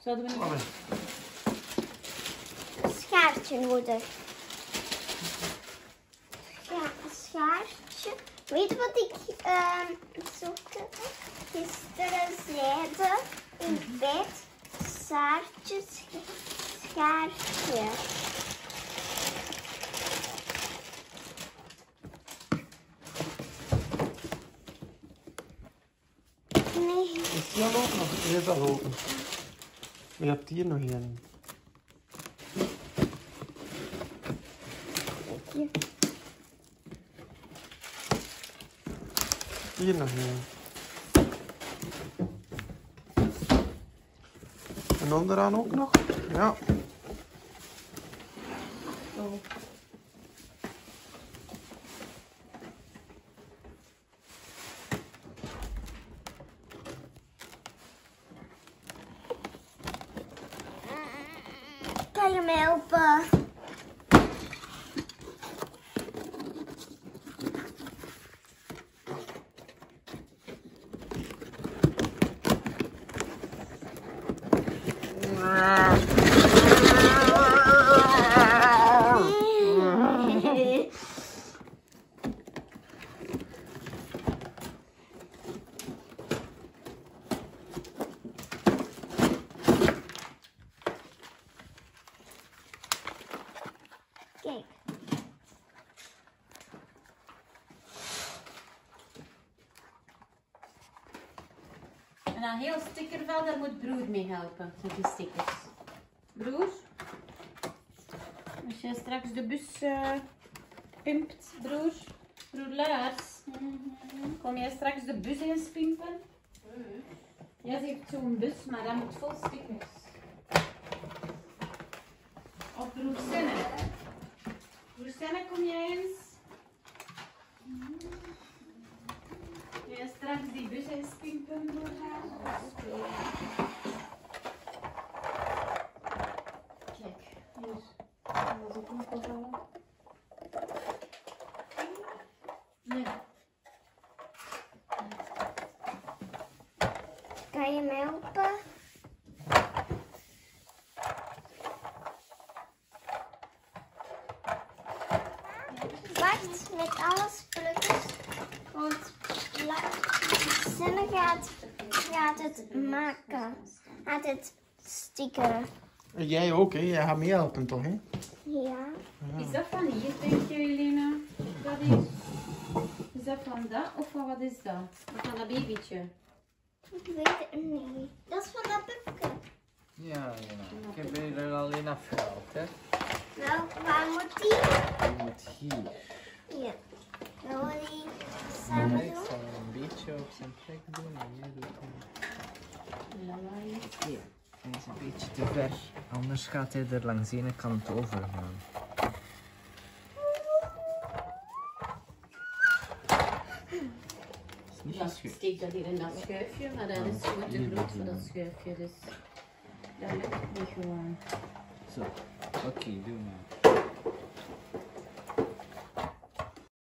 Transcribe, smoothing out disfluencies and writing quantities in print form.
Zouden we niet... Een schaartje nodig. Schaartje. Weet je wat ik zocht? Gisteren zeiden in bed. Schaartje. Nee. Is die al open of is deze al open? Je hebt hier nog een. Hier nog een. En onderaan ook nog? Ja. Oh. Kan je me helpen? Kijk. En dan heel stickervel, daar moet broer mee helpen, met die stickers. Broer, als jij straks de bus pimpt, broer Lars, kom jij straks de bus eens pimpen? Jij heeft zo'n bus, maar dat moet vol stickers. Of broer Senne. Broer Senne, kom jij eens? Kun jij straks die bus eens pimpen, broer Lars? Kijk, hier. Dat is ook nog gevallen. Ja. Kan je me helpen? Wacht met alle spulletjes, want Senne gaat het maken. Gaat het stickeren. En jij ook, hè? Jij gaat meehelpen toch, hè? Ja. Is dat van hier, denk je, Elena? Dat is dat van dat of van wat is dat? Of van dat babytje? Ik weet het niet. Dat is van dat pupke. Ja, ik heb er alleen afgehaald, hè. Nou, waar moet die? Die moet hier. Hier. Zullen we die samen Ik doen? zal een beetje op zijn plek doen en jij doet hem. Lawaai. Hier. Hij is een beetje te ver, anders gaat hij er langs de ene kant over gaan. Is niet Ja, gescheurd. steek dat hier in dat schuifje, maar dat is goed te groot voor dat schuifje, dus dat lukt niet gewoon. Zo, oké, doe maar.